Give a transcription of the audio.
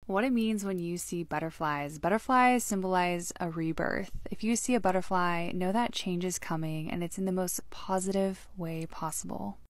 What it means when you see butterflies. Butterflies symbolize a rebirth. If you see a butterfly, know that change is coming and it's in the most positive way possible.